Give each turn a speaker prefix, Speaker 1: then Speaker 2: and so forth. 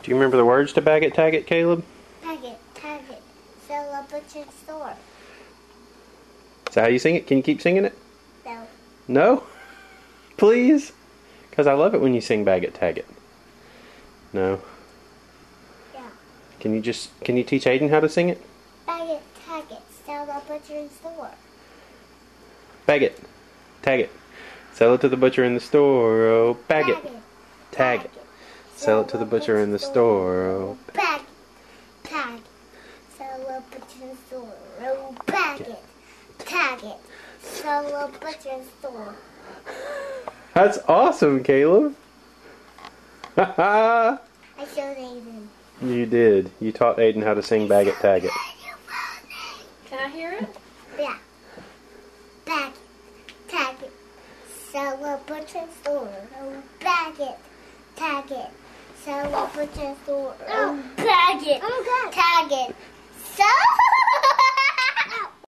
Speaker 1: Do you remember the words to Bag It, Tag It, Caleb?
Speaker 2: Bag it, tag it, sell a butcher store.
Speaker 1: Is that how you sing it? Can you keep singing it?
Speaker 2: No.
Speaker 1: No? Please? Because I love it when you sing Bag It, Tag It. No?
Speaker 2: Yeah.
Speaker 1: Can you teach Aiden how to sing it?
Speaker 2: Bag it, tag it, sell a butcher store.
Speaker 1: Bag it, tag it, sell it to the butcher in the store. Oh, bag it, tag it, sell it to the butcher in the store. Oh,
Speaker 2: bag it, tag it, sell a butcher in the store. Oh, bag it, tag it, sell a butcher in the store.
Speaker 1: that's awesome, Caleb.
Speaker 2: I showed Aiden.
Speaker 1: You did. You taught Aiden how to sing Bag It, Tag It.
Speaker 3: Can I hear it?
Speaker 2: Yeah. Bag it, tag it, sell a butcher store. Oh, bag it, tag it, sell a butcher store. Oh, bag it,